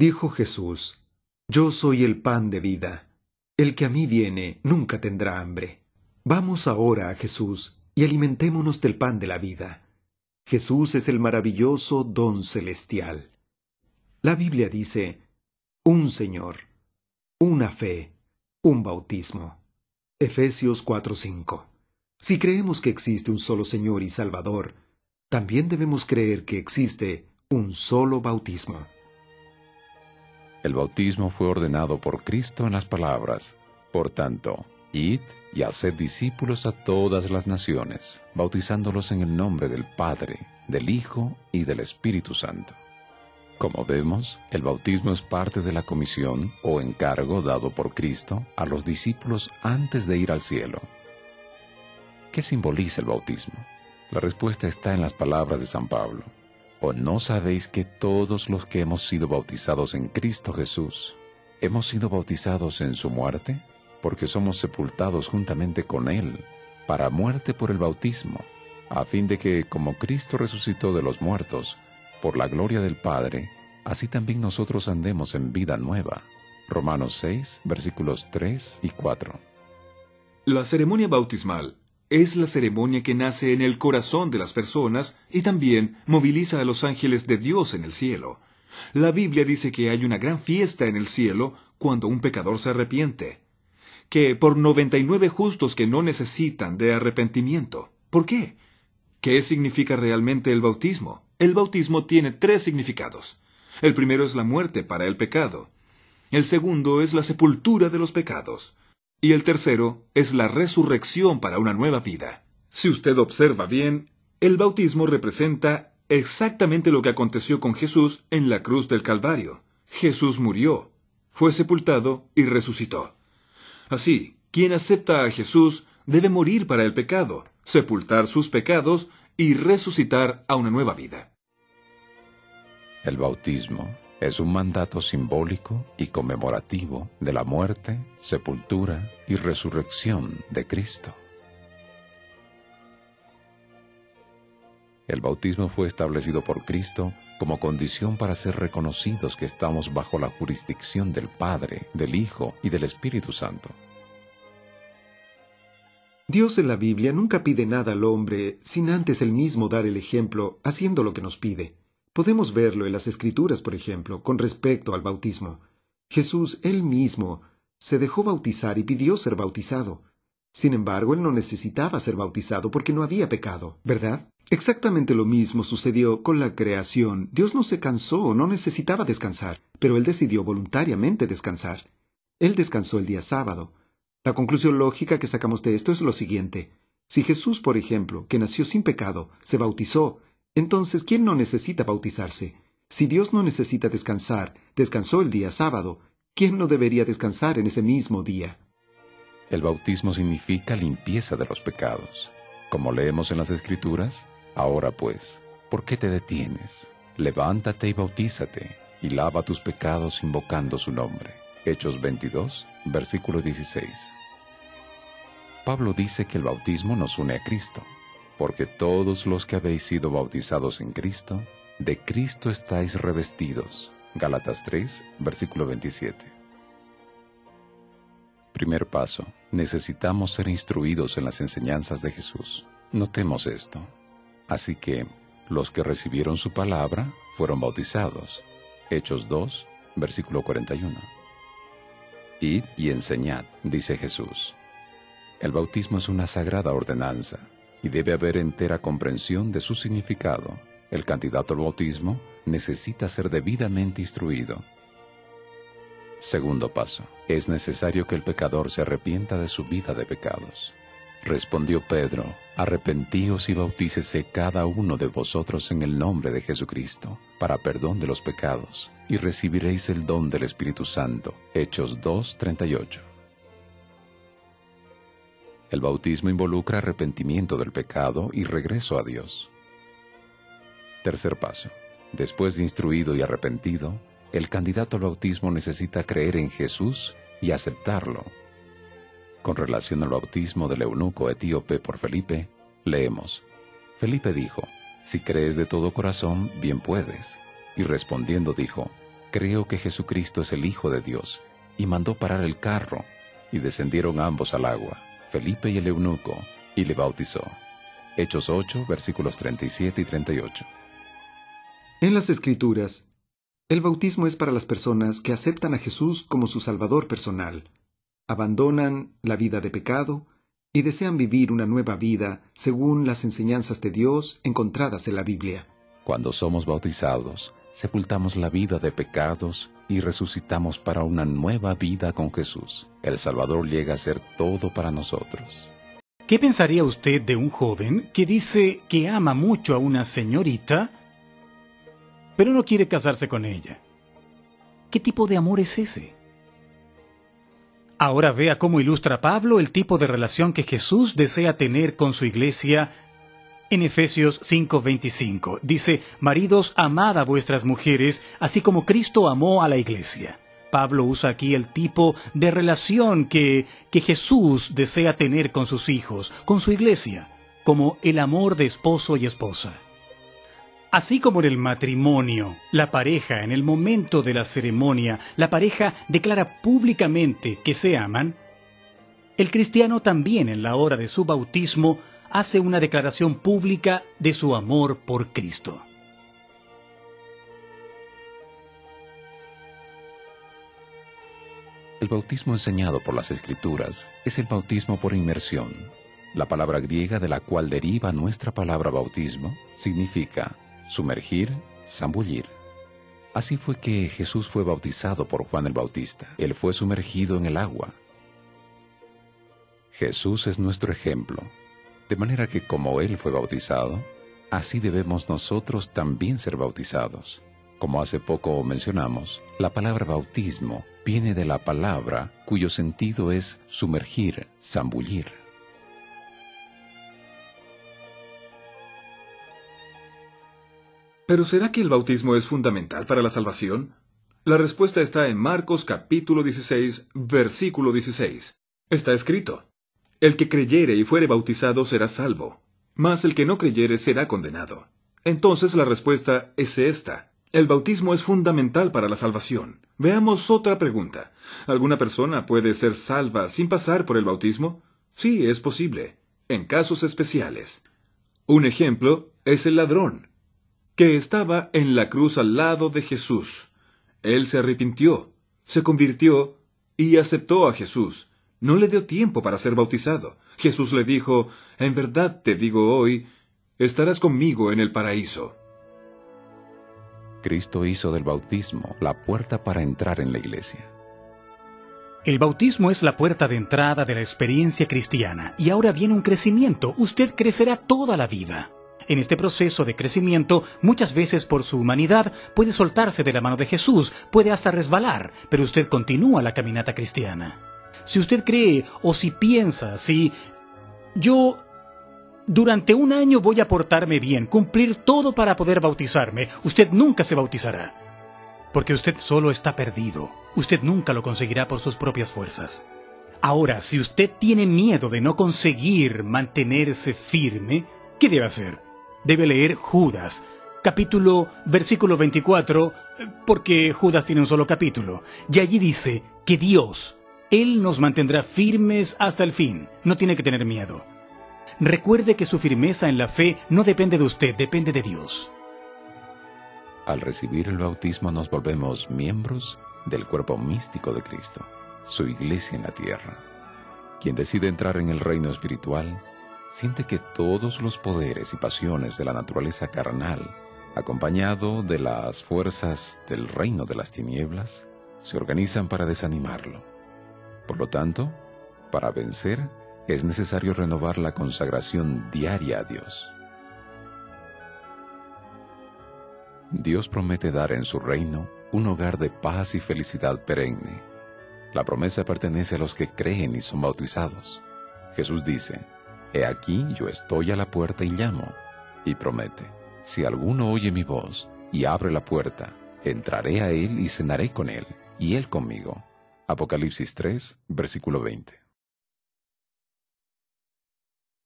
Dijo Jesús: Yo soy el pan de vida. El que a mí viene nunca tendrá hambre. Vamos ahora a Jesús y alimentémonos del pan de la vida. Jesús es el maravilloso don celestial. La Biblia dice: un Señor, una fe, un bautismo. Efesios 4:5. Si creemos que existe un solo Señor y Salvador, también debemos creer que existe un solo bautismo. El bautismo fue ordenado por Cristo en las palabras: por tanto, id y haced discípulos a todas las naciones, bautizándolos en el nombre del Padre, del Hijo y del Espíritu Santo. Como vemos, el bautismo es parte de la comisión o encargo dado por Cristo a los discípulos antes de ir al cielo. ¿Qué simboliza el bautismo? La respuesta está en las palabras de San Pablo: ¿O no sabéis que todos los que hemos sido bautizados en Cristo Jesús, hemos sido bautizados en su muerte? Porque somos sepultados juntamente con Él, para muerte por el bautismo, a fin de que, como Cristo resucitó de los muertos, por la gloria del Padre, así también nosotros andemos en vida nueva. Romanos 6, versículos 3 y 4. La ceremonia bautismal es la ceremonia que nace en el corazón de las personas y también moviliza a los ángeles de Dios en el cielo. La Biblia dice que hay una gran fiesta en el cielo cuando un pecador se arrepiente, que por 99 justos que no necesitan de arrepentimiento. ¿Por qué? ¿Qué significa realmente el bautismo? El bautismo tiene 3 significados. El primero es la muerte para el pecado. El segundo es la sepultura de los pecados. Y el tercero es la resurrección para una nueva vida. Si usted observa bien, el bautismo representa exactamente lo que aconteció con Jesús en la cruz del Calvario. Jesús murió, fue sepultado y resucitó. Así, quien acepta a Jesús debe morir para el pecado, sepultar sus pecados y resucitar a una nueva vida. El bautismo es un mandato simbólico y conmemorativo de la muerte, sepultura y resurrección de Cristo. El bautismo fue establecido por Cristo como condición para ser reconocidos que estamos bajo la jurisdicción del Padre, del Hijo y del Espíritu Santo. Dios en la Biblia nunca pide nada al hombre sin antes él mismo dar el ejemplo haciendo lo que nos pide. Podemos verlo en las Escrituras, por ejemplo, con respecto al bautismo. Jesús, él mismo, se dejó bautizar y pidió ser bautizado. Sin embargo, él no necesitaba ser bautizado porque no había pecado, ¿verdad? Exactamente lo mismo sucedió con la creación. Dios no se cansó, no necesitaba descansar, pero él decidió voluntariamente descansar. Él descansó el día sábado. La conclusión lógica que sacamos de esto es lo siguiente. Si Jesús, por ejemplo, que nació sin pecado, se bautizó, entonces, ¿quién no necesita bautizarse? Si Dios no necesita descansar, descansó el día sábado, ¿quién no debería descansar en ese mismo día? El bautismo significa limpieza de los pecados. Como leemos en las Escrituras: ahora pues, ¿por qué te detienes? Levántate y bautízate, y lava tus pecados invocando su nombre. Hechos 22, versículo 16. Pablo dice que el bautismo nos une a Cristo, porque todos los que habéis sido bautizados en Cristo, de Cristo estáis revestidos. Gálatas 3, versículo 27. Primer paso: necesitamos ser instruidos en las enseñanzas de Jesús. Notemos esto. Así que, los que recibieron su palabra fueron bautizados. Hechos 2, versículo 41. Id y enseñad, dice Jesús. El bautismo es una sagrada ordenanza, y debe haber entera comprensión de su significado. El candidato al bautismo necesita ser debidamente instruido. Segundo paso: es necesario que el pecador se arrepienta de su vida de pecados. Respondió Pedro: arrepentíos y bautícese cada uno de vosotros en el nombre de Jesucristo, para perdón de los pecados, y recibiréis el don del Espíritu Santo. Hechos 2:38. El bautismo involucra arrepentimiento del pecado y regreso a Dios. Tercer paso: después de instruido y arrepentido, el candidato al bautismo necesita creer en Jesús y aceptarlo. Con relación al bautismo del eunuco etíope por Felipe, leemos: Felipe dijo: si crees de todo corazón, bien puedes. Y respondiendo dijo: Creo que Jesucristo es el Hijo de Dios, y mandó parar el carro, y descendieron ambos al agua, Felipe y el eunuco, y le bautizó. Hechos 8, versículos 37 y 38. En las Escrituras, el bautismo es para las personas que aceptan a Jesús como su Salvador personal, abandonan la vida de pecado y desean vivir una nueva vida según las enseñanzas de Dios encontradas en la Biblia. Cuando somos bautizados, sepultamos la vida de pecados y resucitamos para una nueva vida con Jesús. El Salvador llega a ser todo para nosotros. ¿Qué pensaría usted de un joven que dice que ama mucho a una señorita, pero no quiere casarse con ella? ¿Qué tipo de amor es ese? Ahora vea cómo ilustra Pablo el tipo de relación que Jesús desea tener con su iglesia en Efesios 5:25. Dice: maridos, amad a vuestras mujeres, así como Cristo amó a la iglesia. Pablo usa aquí el tipo de relación que Jesús desea tener con sus hijos, con su iglesia, como el amor de esposo y esposa. Así como en el matrimonio, la pareja, en el momento de la ceremonia, la pareja declara públicamente que se aman, el cristiano también en la hora de su bautismo hace una declaración pública de su amor por Cristo. El bautismo enseñado por las Escrituras es el bautismo por inmersión. La palabra griega de la cual deriva nuestra palabra bautismo significa sumergir, zambullir. Así fue que Jesús fue bautizado por Juan el Bautista. Él fue sumergido en el agua. Jesús es nuestro ejemplo, de manera que como Él fue bautizado, así debemos nosotros también ser bautizados. Como hace poco mencionamos, la palabra bautismo viene de la palabra cuyo sentido es sumergir, zambullir. ¿Pero será que el bautismo es fundamental para la salvación? La respuesta está en Marcos capítulo 16, versículo 16. Está escrito: el que creyere y fuere bautizado será salvo, mas el que no creyere será condenado. Entonces la respuesta es esta: el bautismo es fundamental para la salvación. Veamos otra pregunta. ¿Alguna persona puede ser salva sin pasar por el bautismo? Sí, es posible, en casos especiales. Un ejemplo es el ladrón, que estaba en la cruz al lado de Jesús. Él se arrepintió, se convirtió y aceptó a Jesús. No le dio tiempo para ser bautizado. Jesús le dijo: en verdad te digo hoy, estarás conmigo en el paraíso. Cristo hizo del bautismo la puerta para entrar en la iglesia. El bautismo es la puerta de entrada de la experiencia cristiana, y ahora viene un crecimiento. Usted crecerá toda la vida. En este proceso de crecimiento, muchas veces por su humanidad, puede soltarse de la mano de Jesús, puede hasta resbalar, pero usted continúa la caminata cristiana. Si usted cree o si piensa, yo durante un año voy a portarme bien, cumplir todo para poder bautizarme, usted nunca se bautizará. Porque usted solo está perdido. Usted nunca lo conseguirá por sus propias fuerzas. Ahora, si usted tiene miedo de no conseguir mantenerse firme, ¿qué debe hacer? Debe leer Judas, versículo 24, porque Judas tiene un solo capítulo. Y allí dice que Dios, Él nos mantendrá firmes hasta el fin. No tiene que tener miedo. Recuerde que su firmeza en la fe no depende de usted, depende de Dios. Al recibir el bautismo nos volvemos miembros del cuerpo místico de Cristo, su iglesia en la tierra. Quien decide entrar en el reino espiritual, siente que todos los poderes y pasiones de la naturaleza carnal, acompañado de las fuerzas del reino de las tinieblas, se organizan para desanimarlo. Por lo tanto, para vencer, es necesario renovar la consagración diaria a Dios. Dios promete dar en su reino un hogar de paz y felicidad perenne. La promesa pertenece a los que creen y son bautizados. Jesús dice: He aquí yo estoy a la puerta y llamo. Y promete: si alguno oye mi voz y abre la puerta, entraré a él y cenaré con él, y él conmigo. Apocalipsis 3, versículo 20.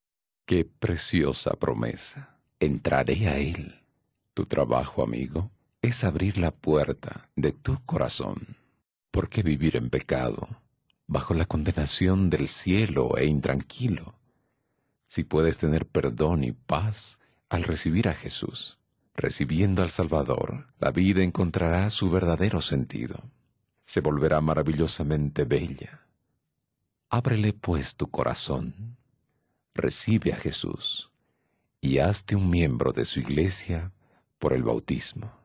¡Qué preciosa promesa! Entraré a él. ¿Tu trabajo, amigo? es abrir la puerta de tu corazón. ¿Por qué vivir en pecado, bajo la condenación del cielo e intranquilo, si puedes tener perdón y paz al recibir a Jesús? Recibiendo al Salvador, la vida encontrará su verdadero sentido. Se volverá maravillosamente bella. Ábrele pues tu corazón, recibe a Jesús y hazte un miembro de su iglesia por el bautismo.